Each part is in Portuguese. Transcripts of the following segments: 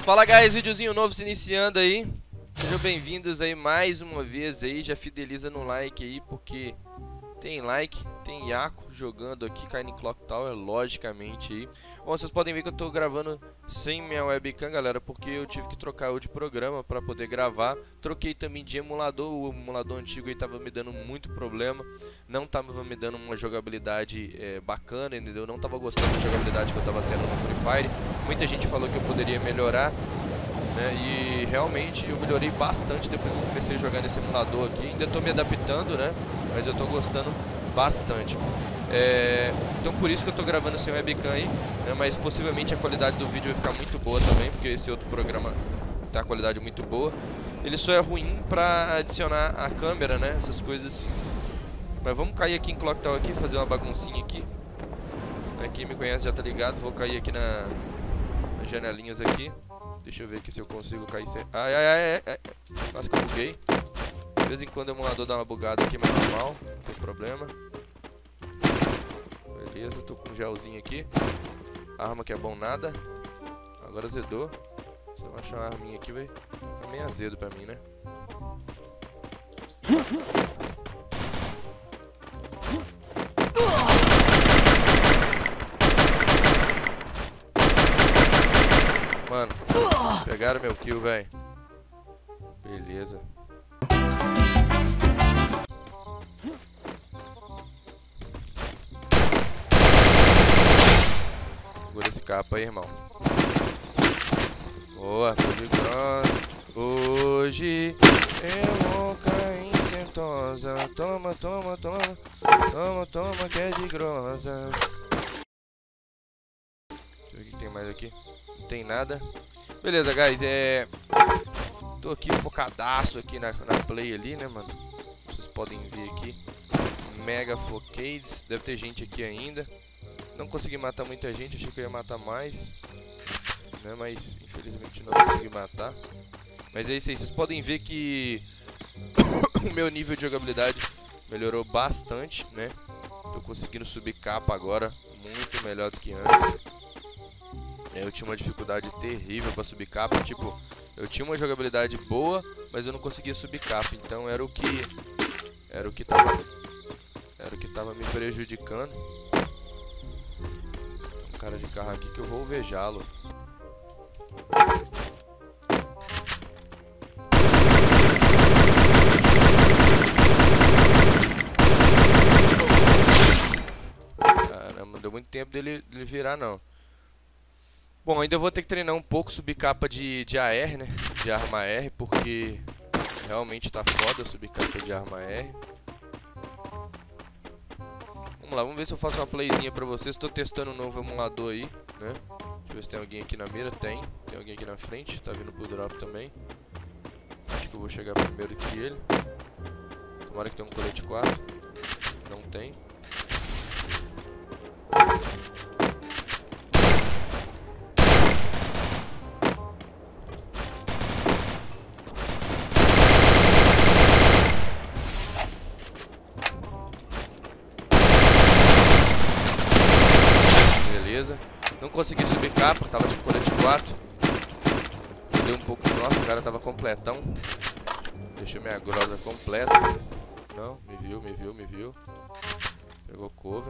Fala guys, videozinho novo se iniciando aí. Sejam bem-vindos aí mais uma vez aí. Já fideliza no like aí, porque tem like, tem Iaco jogando aqui, caindo em Clock Tower, logicamente aí. Bom, vocês podem ver que eu tô gravando sem minha webcam, galera, porque eu tive que trocar o de programa para poder gravar. Troquei também de emulador, o emulador antigo aí tava me dando muito problema. Não tava me dando uma jogabilidade bacana, entendeu? Não tava gostando da jogabilidade que eu tava tendo no Free Fire. Muita gente falou que eu poderia melhorar, né? E realmente eu melhorei bastante depois que eu comecei a jogar nesse emulador aqui. Ainda tô me adaptando, né? Mas eu tô gostando bastante. Então por isso que eu tô gravando sem webcam aí, né? Mas possivelmente a qualidade do vídeo vai ficar muito boa também, porque esse outro programa tem a qualidade muito boa. Ele só é ruim pra adicionar a câmera, né? Essas coisas assim. Mas vamos cair aqui em Clock Tower aqui, fazer uma baguncinha aqui. Quem me conhece já tá ligado. Vou cair aqui nas janelinhas aqui. Deixa eu ver aqui se eu consigo cair sem... Ai. Quase que eu buguei. De vez em quando o emulador dá uma bugada aqui, mas normal, não tem problema. Beleza, tô com um gelzinho aqui. Arma que é bom nada. Agora azedou. Se eu achar uma arminha aqui, vai ficar meio azedo pra mim, né? Mano, pegaram meu kill, velho. Beleza. Segura esse capa aí, irmão. Boa, tô de grossa. Hoje eu vou cair em sentosa. Toma, que é de grossa. Deixa eu ver o que tem mais aqui. Não tem nada. Beleza, guys, tô aqui focadaço aqui na play ali, né, mano? Vocês podem ver aqui. Mega Focades. Deve ter gente aqui ainda. Não consegui matar muita gente, achei que eu ia matar mais, né? Mas infelizmente não consegui matar. Mas é isso aí, vocês podem ver que o meu nível de jogabilidade melhorou bastante, né? Tô conseguindo subir capa agora, muito melhor do que antes. Eu tinha uma dificuldade terrível pra subir capa, tipo, eu tinha uma jogabilidade boa, mas eu não conseguia subir capa, então era o que tava me prejudicando. Um cara de carro aqui que eu vou alvejá-lo. Caramba, não deu muito tempo dele virar não. Bom, ainda vou ter que treinar um pouco, subir capa de AR, né? De arma R, porque realmente tá foda subir capa de arma R. Vamos lá, vamos ver se eu faço uma playzinha pra vocês. Tô testando um novo emulador aí, né? Deixa eu ver se tem alguém aqui na mira. Tem alguém aqui na frente. Tá vindo pro drop também. Acho que eu vou chegar primeiro que ele. Tomara que tenha um colete 4. Não tem. Não consegui subir capa, tava de colete 4. Deu um pouco nosso, o cara tava completão. Deixou minha grosa completa. Não, me viu. Pegou cover.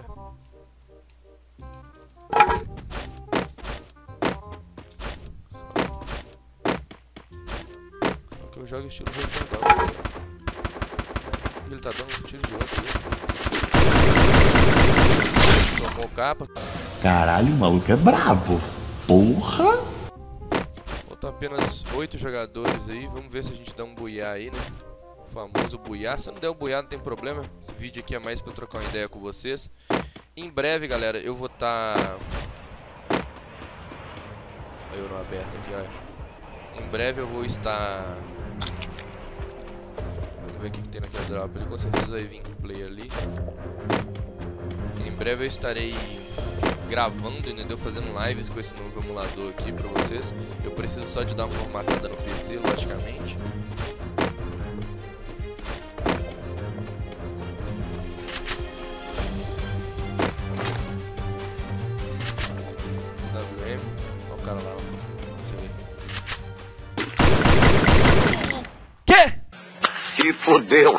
Só que eu jogo estilo refundão. Ele tá dando um tiro de outro ali. Tomou capa. Caralho, o maluco é brabo. Porra! Faltam apenas 8 jogadores aí. Vamos ver se a gente dá um buiá aí, né? O famoso buiá. Se não der o buiá, não tem problema. Esse vídeo aqui é mais pra trocar uma ideia com vocês. Em breve, galera, eu vou estar... Eu não aberto aqui, olha. Em breve eu vou estar... Vamos ver o que tem naquela drop ali. Com certeza vai vir play ali. Em breve eu estarei gravando, entendeu? Fazendo lives com esse novo emulador aqui pra vocês. Eu preciso só de dar uma formatada no PC, logicamente. WM, olha o cara lá, deixa eu ver. Se fodeu.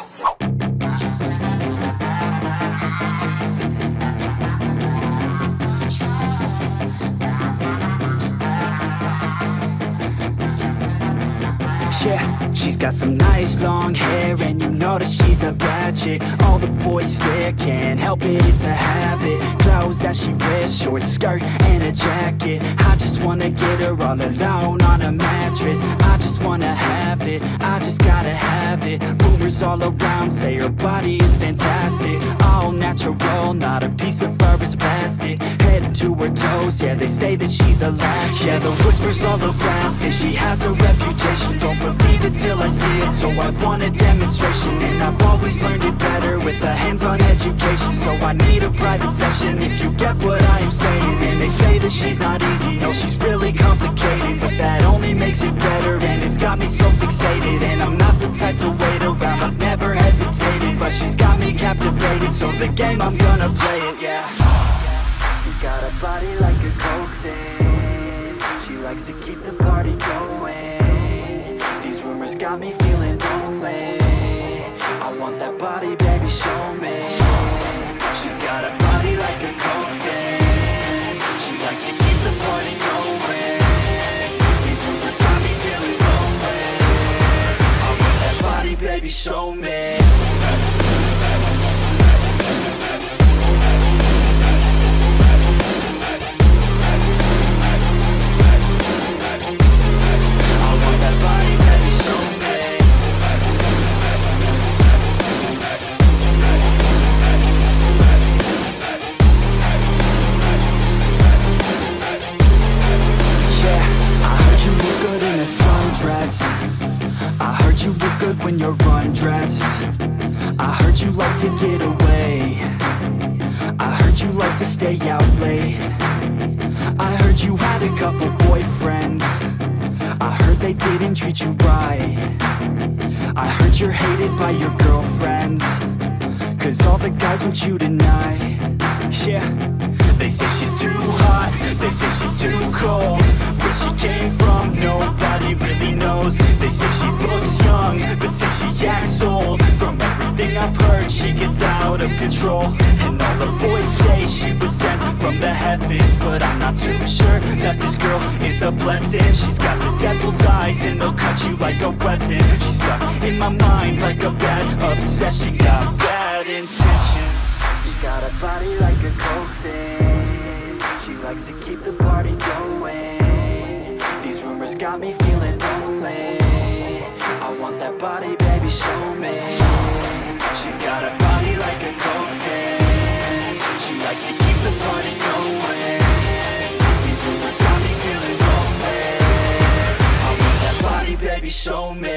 Yeah, she's got some nice long hair, and you know that she's a bad chick. All the boys stare, can't help it, it's a habit. Clothes that she wears, short skirt and a jacket. I just wanna get her all alone on a mattress. I just wanna have it, I just gotta have it. Rumors all around say her body is fantastic. All natural, not a piece of fur is plastic. Head to her toes, yeah, they say that she's a latch. Yeah, the whispers all around say she has a reputation. Don't believe it till I see it, so I want a demonstration. And I've always learned it better with a hands-on education. So I need a private session if you get what I am saying. And they say that she's not easy, no, she's really complicated. But that only makes it better, and it's got me so fixated. And I'm not the type to wait around, I've never hesitated. But she's got me captivated, so the game, I'm gonna play it, yeah. She got a body like a coke thing. She likes to keep the party going. These rumors got me feeling lonely. I want that body, baby, show me. She's got a body like a coke thing. She likes to keep the party going. These rumors got me feeling lonely. I want that body, baby, show me. I heard you look good when you're undressed. I heard you like to get away. I heard you like to stay out late. I heard you had a couple boyfriends. I heard they didn't treat you right. I heard you're hated by your girlfriends, 'cause all the guys want you tonight. Yeah, they say she's too hot, they say she's too cold. Where she came from, nobody really knows. They say she looks young, but say she acts old. From everything I've heard, she gets out of control. And all the boys say she was sent from the heavens, but I'm not too sure that this girl is a blessing. She's got the devil's eyes and they'll cut you like a weapon. She's stuck in my mind like a bad obsession. Got bad intentions. She's got a body like a coke thing. She likes to keep the party going. These rumors got me feeling lonely. I want that body, baby, show me. She's got a body like a coke thing. She likes to keep the party going. These rumors got me feeling lonely. I want that body, baby, show me.